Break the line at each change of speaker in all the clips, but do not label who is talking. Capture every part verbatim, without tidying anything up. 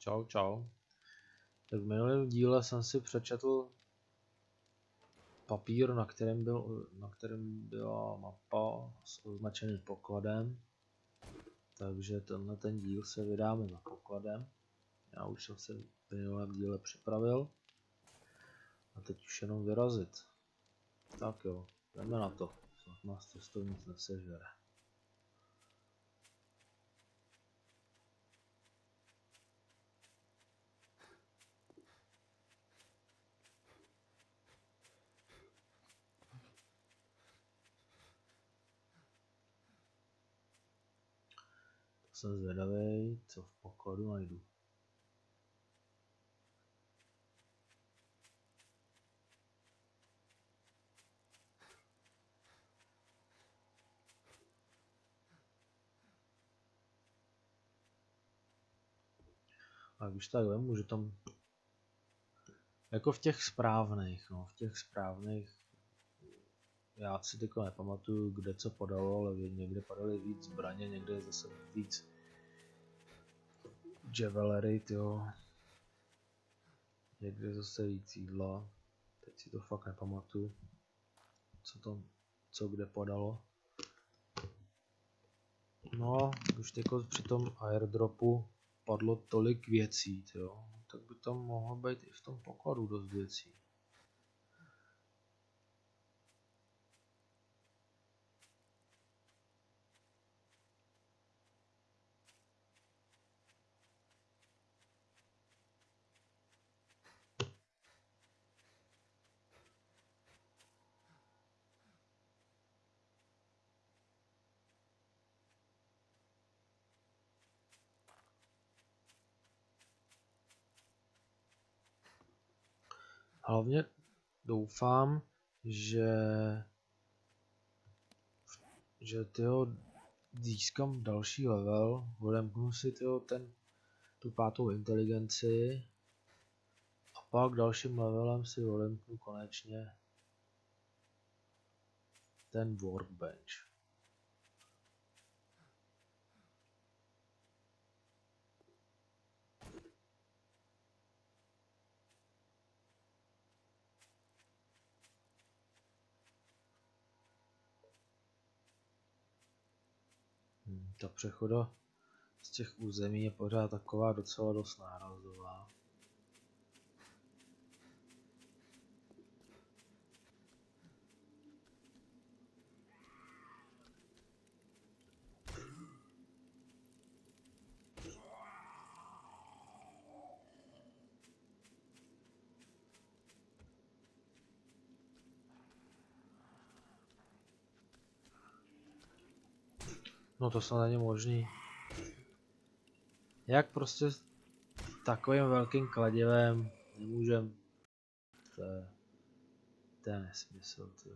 Čau, čau. Tak v minulém díle jsem si přečetl papír, na kterém, byl, na kterém byla mapa s označeným pokladem. Takže tenhle ten díl se vydáme za pokladem. Já už jsem se v minulém díle připravil. A teď už jenom vyrazit. Tak jo, jdeme na to. Snad nás cestou nic nesežere. Jsem zvědavý, co v pokladu najdu. A když tak vemu, že tam jako v těch správných, no, v těch správných, já si teďko nepamatuju, kde co podalo, ale někde padaly víc zbraně, někde zase víc jewelry, tyjo. Někde zase víc jídla, teď si to fakt nepamatuju, co tam, co kde podalo. No, už teďko při tom airdropu padlo tolik věcí, tyjo, tak by tam mohlo být i v tom pokladu dost věcí. Hlavně doufám, že že tyjo, získám další level, odemknu si tyjo, ten, tu pátou inteligenci a pak dalším levelem si odemknu konečně ten workbench. Hmm, ta přechoda z těch území je pořád taková docela dost nárazová. No to snad není možný. Jak prostě s takovým velkým kladivem nemůžem... To je, to je nesmysl, tyjo.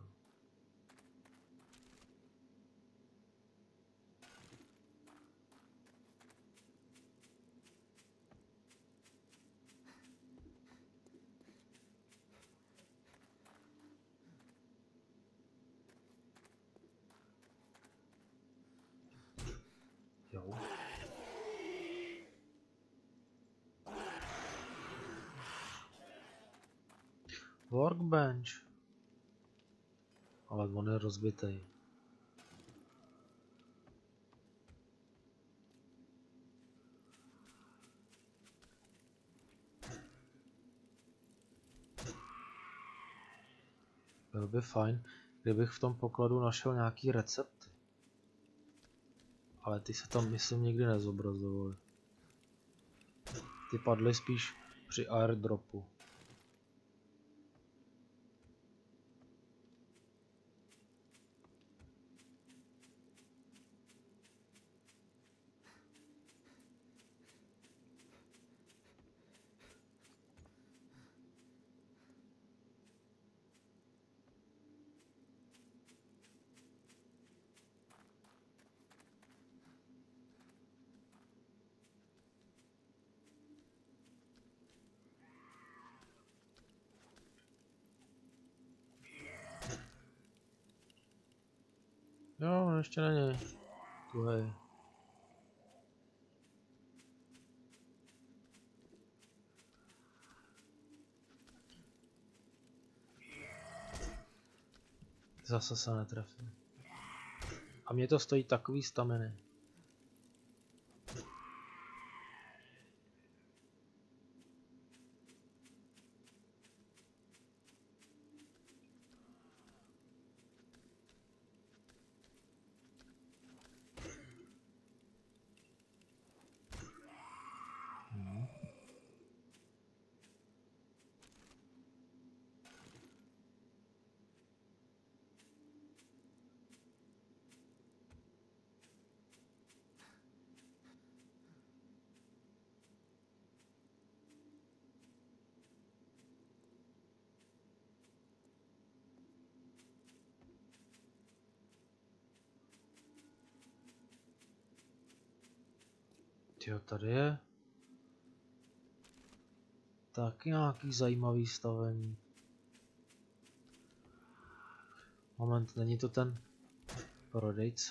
Jo. Workbench. Ale on je rozbitej. Bylo by fajn, kdybych v tom pokladu našel nějaký recepty. Ale ty se tam myslím nikdy nezobrazovaly. Ty padly spíš při airdropu. Jo, ještě není. Tuhej. Zase se netrefil. A mě to stojí takový staminy. Jo, tady je taky nějaký zajímavý stavení. Moment, není to ten prodejce?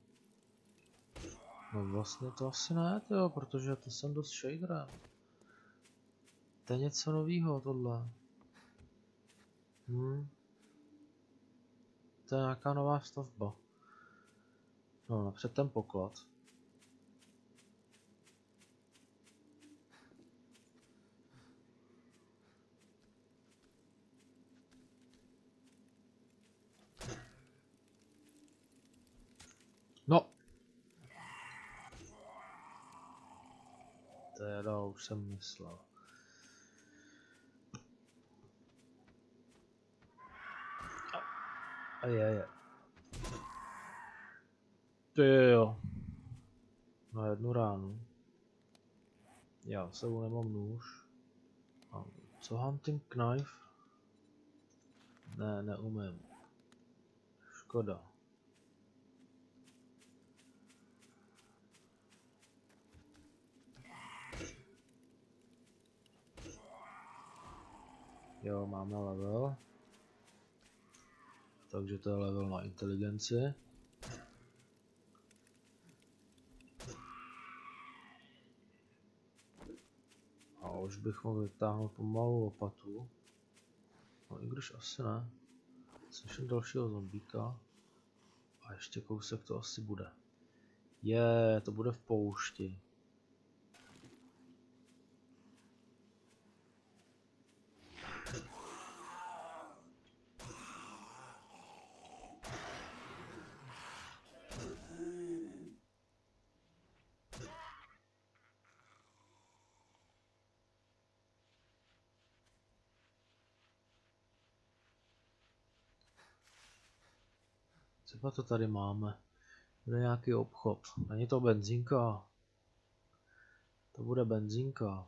No vlastně to asi ne, tyjo, protože to jsem dost shaderem. To je něco novýho tohle. Hm. To je nějaká nová stavba. No, napřed ten poklad. No! Teda už jsem myslel. A je, je. To je jo. Na jednu ránu. Já sebou nemám nůž. A co hunting knife? Ne, neumím. Škoda. Jo, máme level. Takže to je level na inteligenci. A už bych mohl vytáhnout pomalu lopatu. No i když asi ne. Slyším dalšího zombíka. A ještě kousek to asi bude. Je, to bude v poušti. Co to tady máme? Bude nějaký obchod. Není to benzínka. To bude benzínka.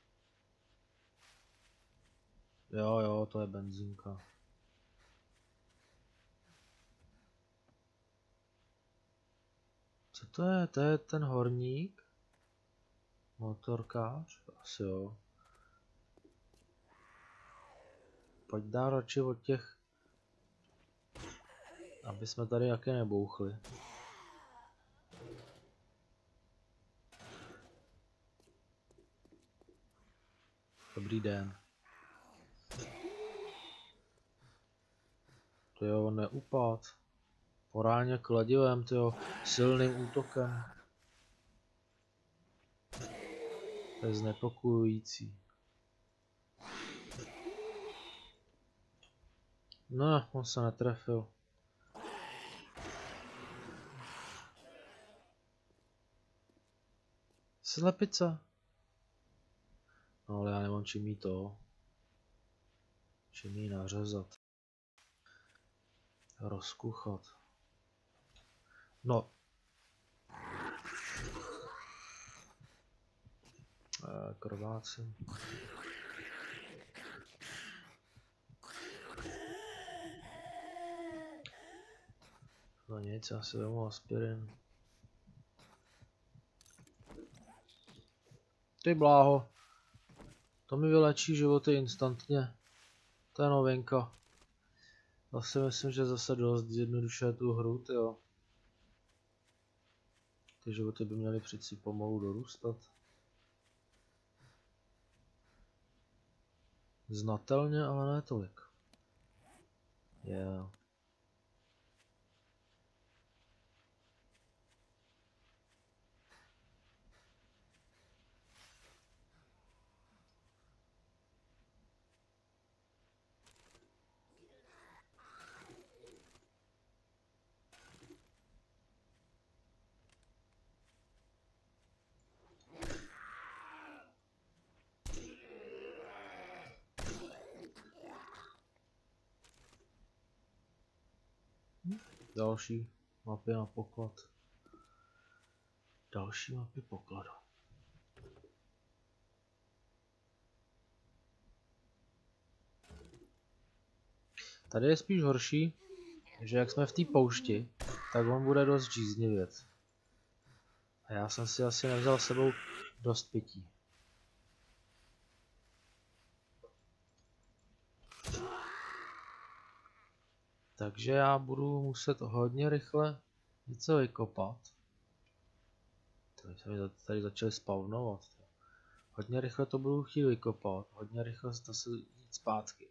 Jo, jo, to je benzínka. Co to je? To je ten horník? Motorkář? Asi jo. Pojď dál radši od těch, aby jsme tady jaké nebouchli. Dobrý den. To jo, neupad. Porálně kladivem, tyjo, silným útokem. To je znepokojující. No, on se netrefil. Slepice. No ale já nemám čím jí to. Čím jí nařezat. Rozkuchat. No. E, krvácím. No nic, já si vezmu aspirin. Ty bláho. To mi vylečí životy instantně. To je novinka. Já si myslím, že zase dost zjednodušuje tu hru, tyjo. Ty životy by měly přeci pomalu dorůstat. Znatelně, ale ne tolik. Yeah. Další mapy na poklad. Další mapy pokladu. Tady je spíš horší, že jak jsme v té poušti, tak on bude dost žíznivět. A já jsem si asi nevzal s sebou dost pití. Takže já budu muset hodně rychle něco vykopat. Tady se mi tady začaly spawnovat. Hodně rychle to budu chtít vykopat, hodně rychle zase jít zpátky.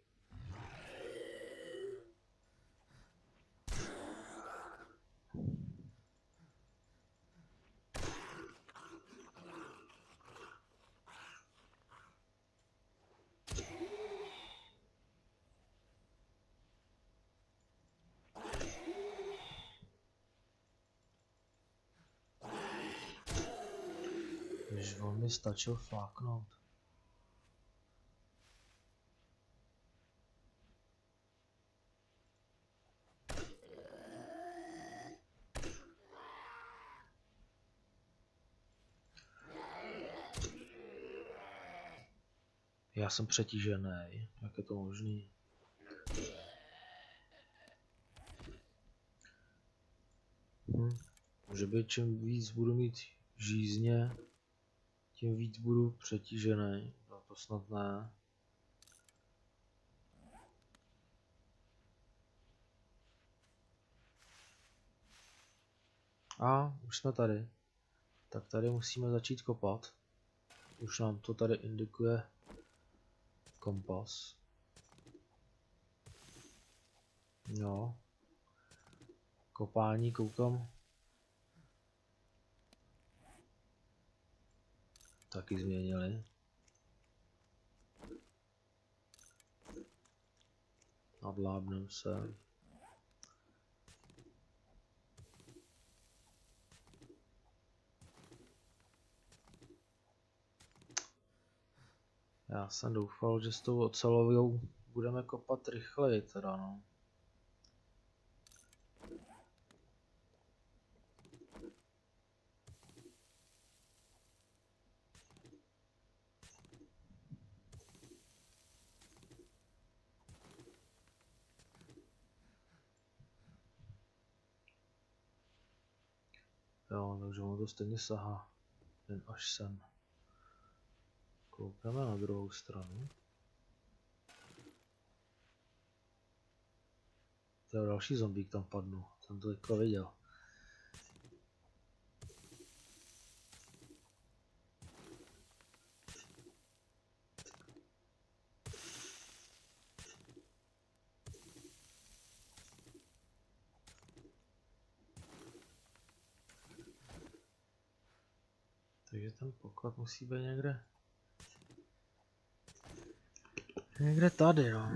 Když on mi stačil fláknout. Já jsem přetížený, jak je to možný? Hm. Může být, čím víc budu mít žízně, tím víc budu přetížený. No to snad ne. A už jsme tady. Tak tady musíme začít kopat. Už nám to tady indikuje kompas. Jo. Kopání koukám. Taky změnili. Nadlábnem se. Já jsem doufal, že s tou ocelovou budeme kopat rychleji teda no. Jo, takže ono to stejně sahá. Jen až sem. Koukneme na druhou stranu. To je další zombík tam padnu. Jsem to teďka viděl. Takže ten poklad musí být někde. Někde tady, no.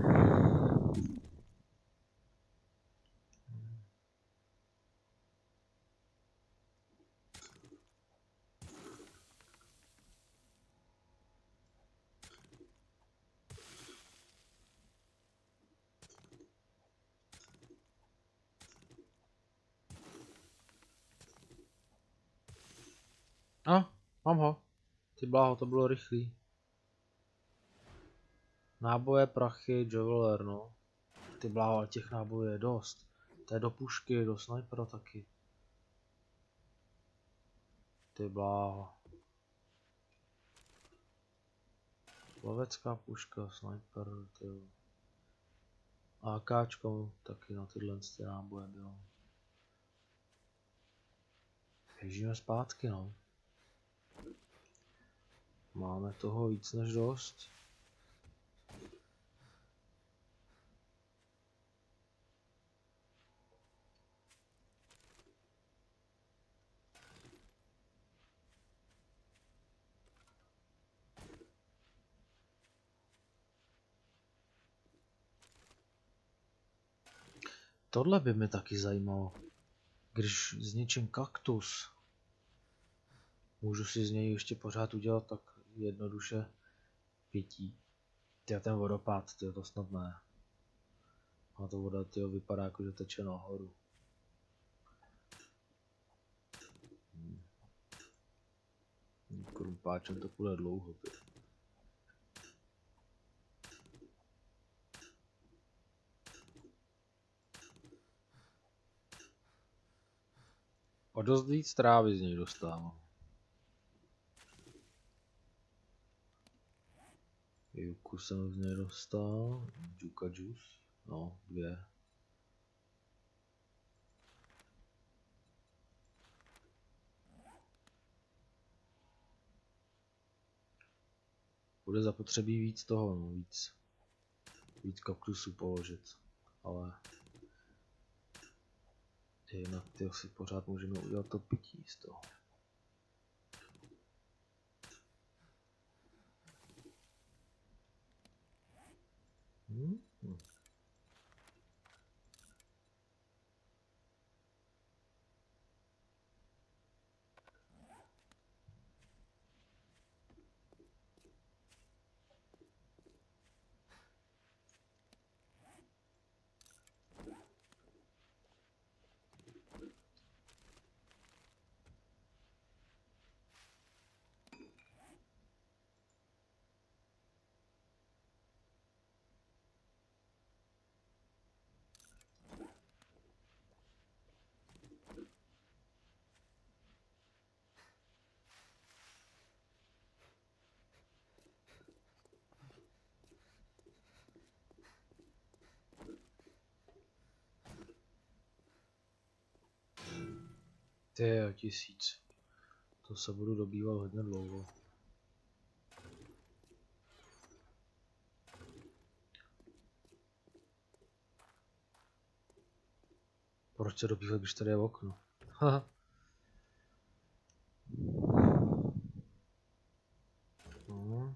A, mám ho. Ty bláho, to bylo rychlý. Náboje, prachy, javeler, no. Ty bláho, ale těch nábojů je dost. To je do pušky, do snajpera taky. Ty bláho. Lovecká puška, snajper, ty. AKčko taky na tyhle ty náboje bylo. Běžíme zpátky, no. Máme toho víc než dost. Tohle by mě taky zajímalo. Když zničím kaktus, můžu si z něj ještě pořád udělat tak jednoduše pití. Tyjo, ten vodopád, tyjo, to snad ne. A to voda tyjo, vypadá jako, že teče nahoru. Krumpáčem to půjde dlouho. Ty. O dost víc trávy z něj dostávám. Juku jsem z něj dostal. Juka juice. No, dvě. Bude zapotřebí víc toho, no, víc. Víc kaktusů položit. Ale jinak ty si pořád můžeme udělat to pití z toho. Hmm? Hmm. Ty jo, tisíc. To se budu dobývat hodně dlouho. Proč se dobývat, když tady je okno? Haha. no.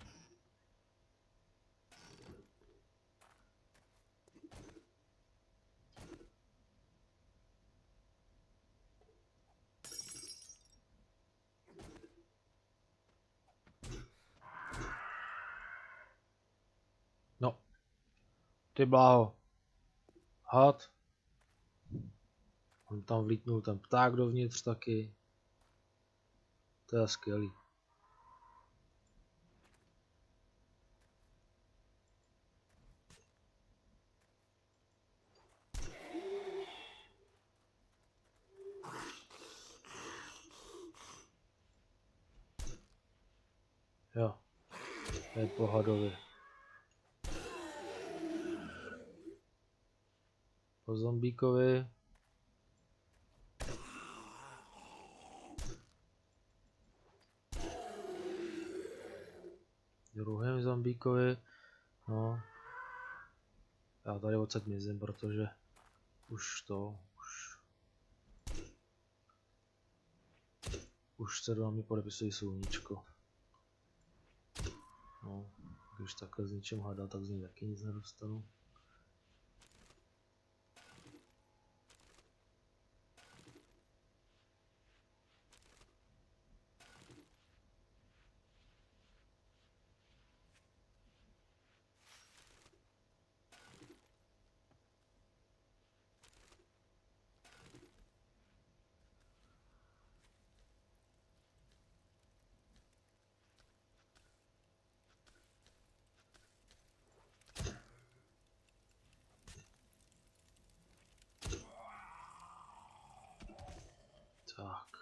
No. Ty bláho. Had. On tam vlítnul ten pták dovnitř taky. To je skvělý. Jo. Je pohodově. Po zombíkovi. Druhém zombíkovi. No. Já tady odsaď mizím, protože už to, už... Už se do mě podepisují sluníčko. No, když takhle s něčím hádá, tak z něj taky nic nedostanu. Tak.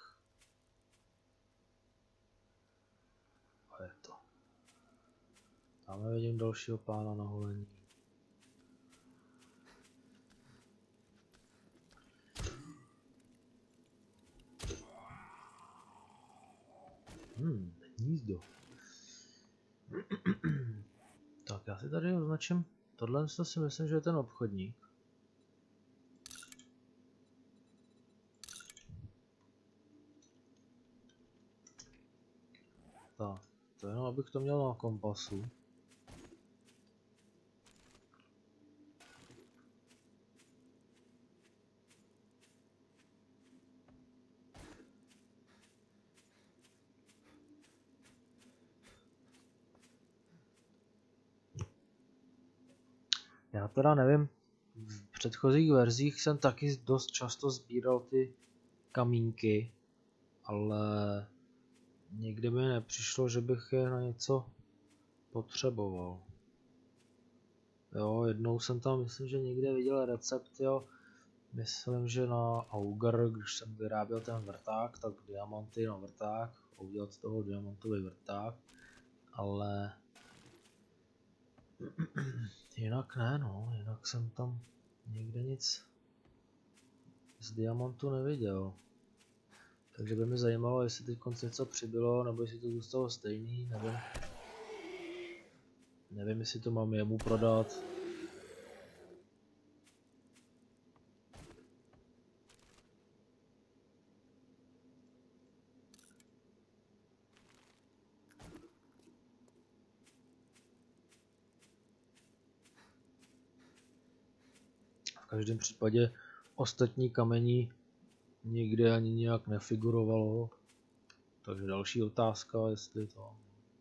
A je to. Tam vidím dalšího pána na holení. Hmm, hnízdo. Tak já si tady označím. Tohle si myslím, že je ten obchodník. Tak, to jenom abych to měl na kompasu. Já teda nevím, v předchozích verzích jsem taky dost často sbíral ty kamínky, ale nikdy mi nepřišlo, že bych je na něco potřeboval. Jo, jednou jsem tam, myslím, že někde viděl recept, jo. Myslím, že na Auger, když jsem vyráběl ten vrták, tak diamanty na vrták, a udělat z toho diamantový vrták, ale jinak ne, no, jinak jsem tam nikde nic z diamantu neviděl. Takže by mě zajímalo, jestli teď konce něco přibylo, nebo jestli to zůstalo stejný, nevím. Nevím, jestli to mám jemu prodat. V každém případě ostatní kamení nikdy ani nějak nefigurovalo. Takže další otázka, jestli to...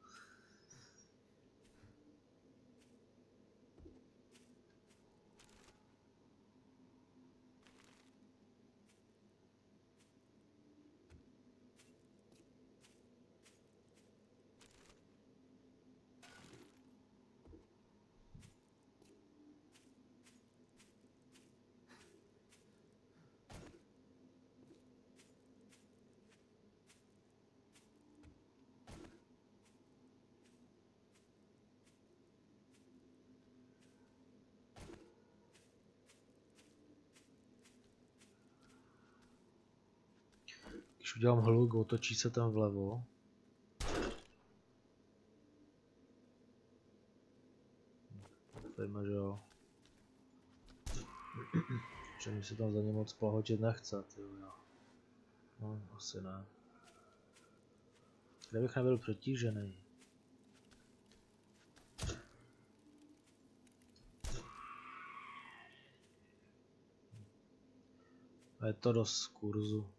Když udělám hluk, otočí se tam vlevo. Doufejme, že jo. Že mi se tam za ně moc plahočit nechce, tyjo, já. No, asi ne. Kdybych nebyl přetížený. A je to dost z kurzu.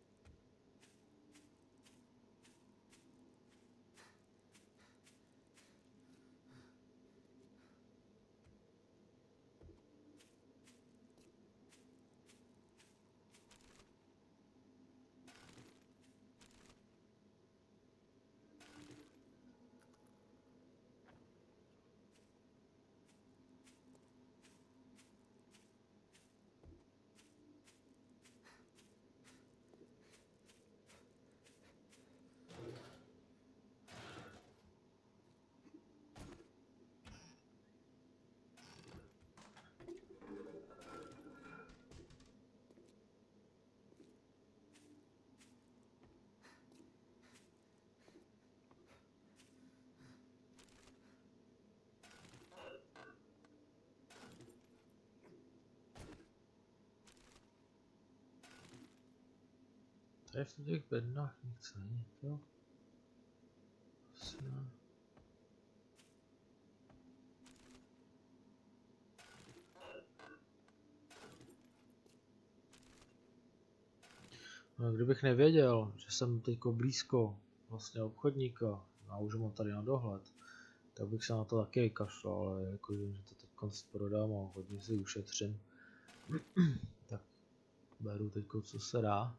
Tady v těch bednách nic není, jo? Asi ne. No, kdybych nevěděl, že jsem teďko blízko vlastně obchodníka, a už mám tady na dohled, tak bych se na to taky vykašlal, ale jakože že to teď konc prodám a hodně si ušetřím, tak beru teďko co se dá.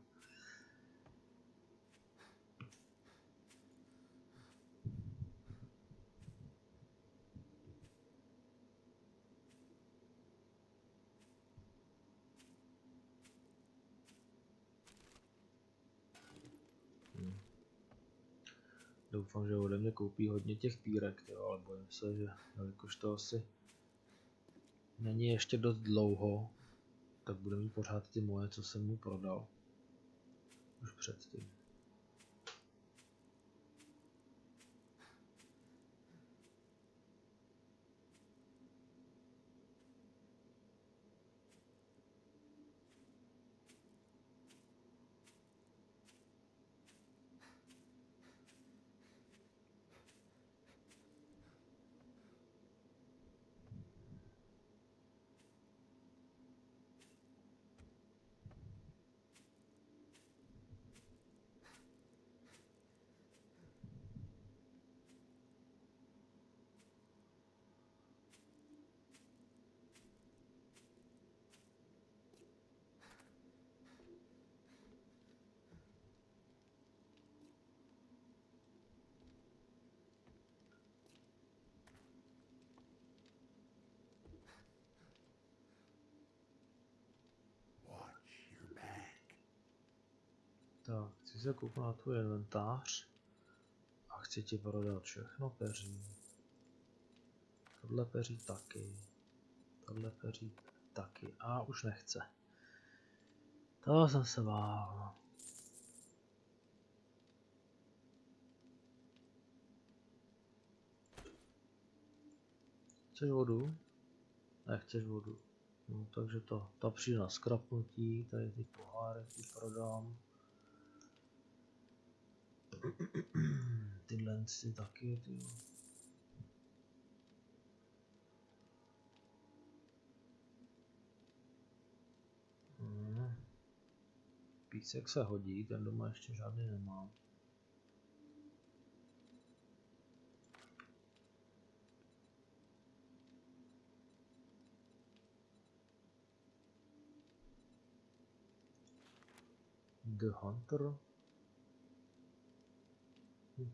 Hmm. Doufám, že ode mě koupí hodně těch pírek, jo, ale bojím se, že jelikož to asi není ještě dost dlouho, tak bude mít pořád ty moje, co jsem mu prodal už předtím. Chci se kouknout na tvůj inventář a chci ti prodat všechno peří. Tohle peří taky. Tohle peří taky. A už nechce. To jsem se bál. Chceš vodu? Nechceš vodu. No, takže to, to přijde na skrapnutí, tady ty poháry ty prodám. Tyhle si taky, ty. Hmm. Písek se hodí, ten doma ještě žádný nemám. The Hunter. Hm.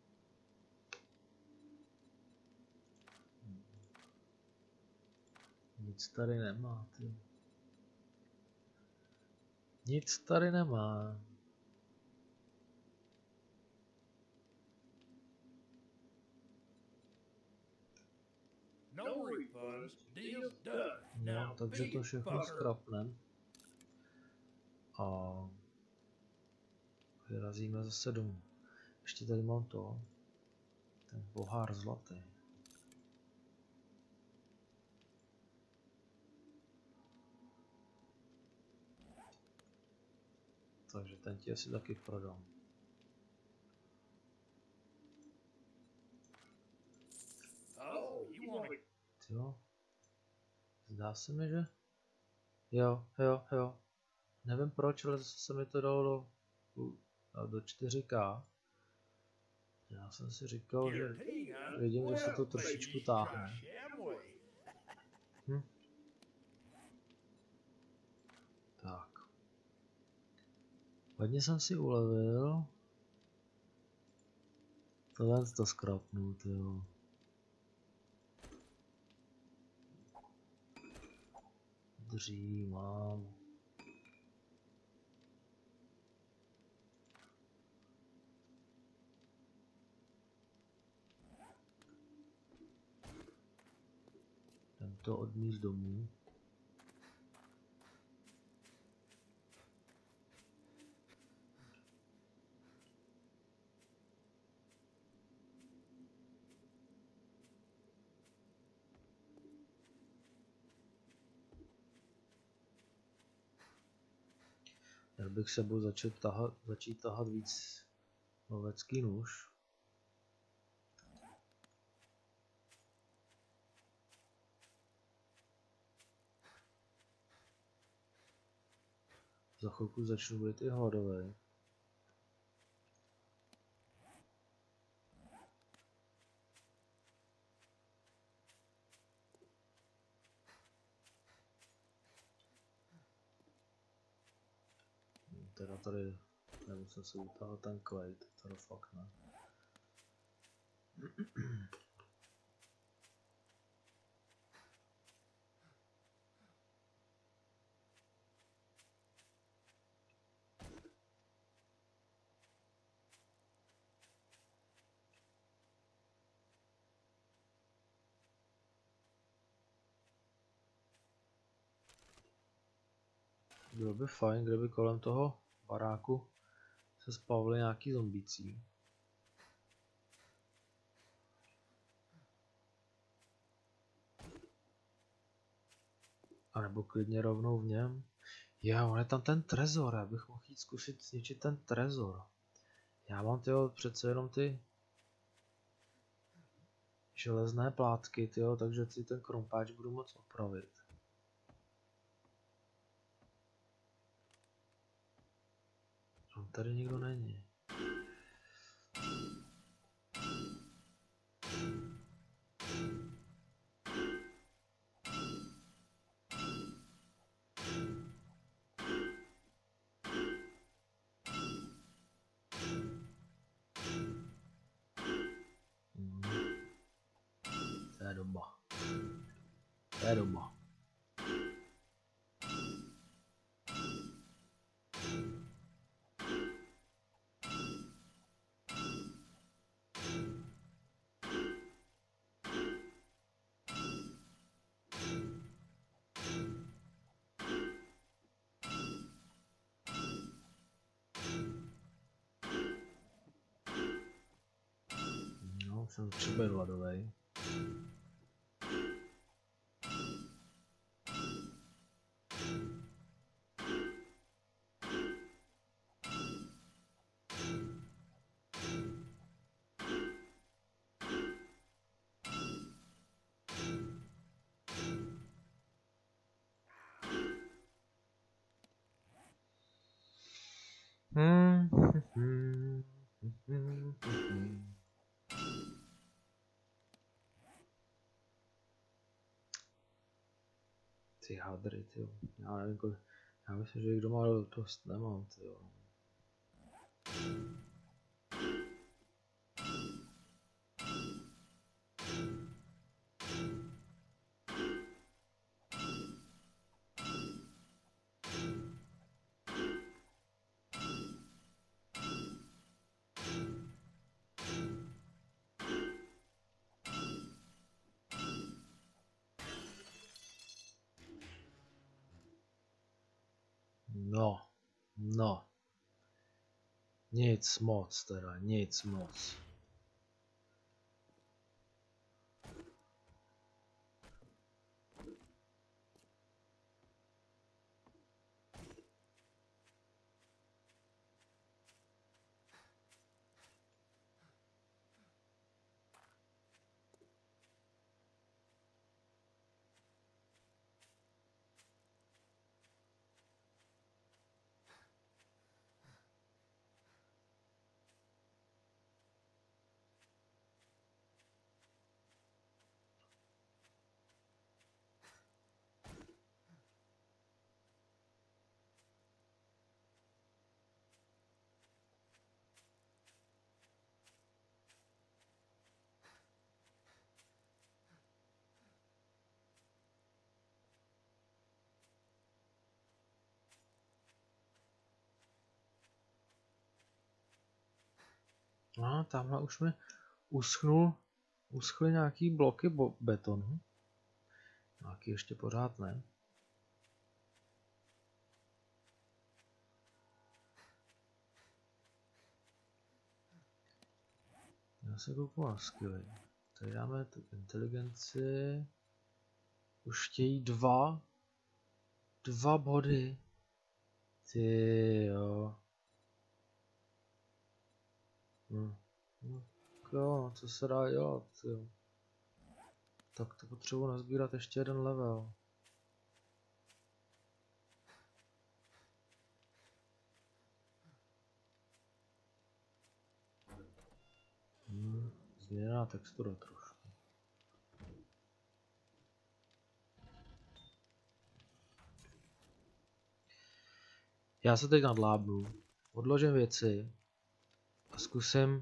Nic tady nemá, ty. Nic tady nemá. No, takže to všechno skrapnem. A vyrazíme zase domů. Ještě tady mám to. Ten pohár zlatý. Takže ten ti asi taky prodám. Jo. Zdá se mi, že? Jo, jo, jo. Nevím proč, ale se mi to dalo do, do čtyři ká. Já jsem si říkal, že vidím, že se to trošičku táhne. Hm. Tak. Hodně jsem si ulevil. Tohle to skrapnu, jo. Dří mám. Jdem to odníst domů. Já bych sebou začít tahat, začít tahat víc lovecký nůž. Za chvilku začnu být i hladový. Teda tady nemusím si utáhat ten klej, teda fakt ne. Bylo by fajn, kdyby kolem toho baráku se spavili nějaký zombící. A nebo klidně rovnou v něm. Jo, on je tam ten trezor, já bych mohl jít zkusit zničit ten trezor. Já mám tyjo, přece jenom ty železné plátky, tyjo, takže si ten krumpáč budu moct opravit. On tady nikdo není. Hmm. To je doba. To je doba. už jsem třeba hladovej. Hmm. Hmm. Hmm. Hmm. Ty hadry, ty. Já nevím, kolik. Já myslím, že jich doma dost nemám, ty jo. No, no. Nic moc teda, nic moc. No, tamhle už mi uschnul, uschly nějaký bloky bo betonu. Nějaký ještě pořád ne. Já se kouknu na skilly. Tady dáme tu inteligenci. Už chtějí dva. Dva body. Ty jo. Hm. No, jo, co se dá dělat, jo. Tak to potřebuji nazbírat ještě jeden level. Hmm. Změněná textura trošku. Já se teď nadlábnu, odložím věci a zkusím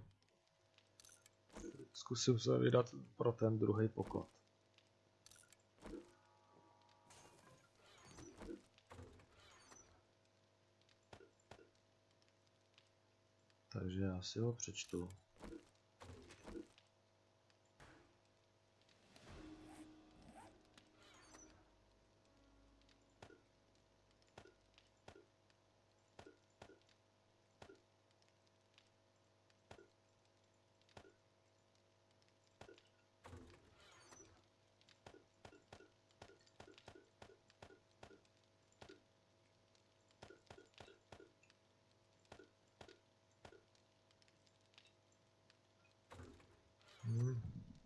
zkusím se vydat pro ten druhý poklad. Takže já si ho přečtu. Hmm.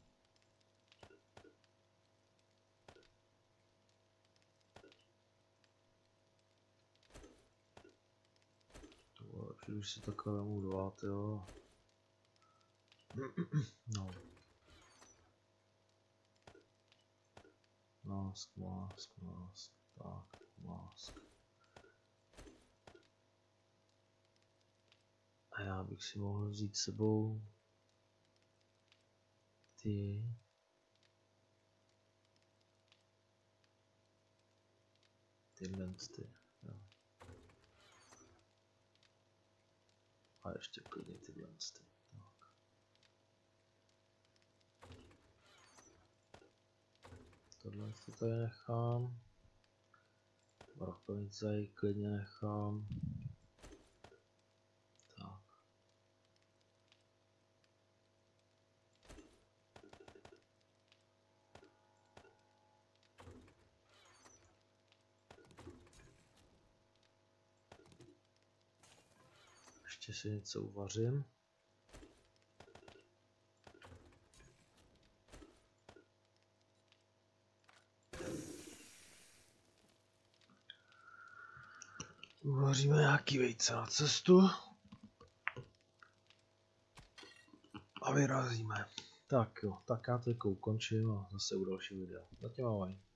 To bylo lepší, když si takhle vemu dva, jo. No. Mask, mask, mask, tak, mask. A já bych si mohl vzít s sebou ty tyhle ty, jo. A ještě klidně tyhle ty. Tak. Tohle si tady nechám. Rokovnice klidně nechám. Tak. Ještě si něco uvařím. Uvaříme nějaký vejce na cestu. A vyrazíme. Tak jo, tak já to jako ukončím a zase u dalšího videa. Zatím ahoj.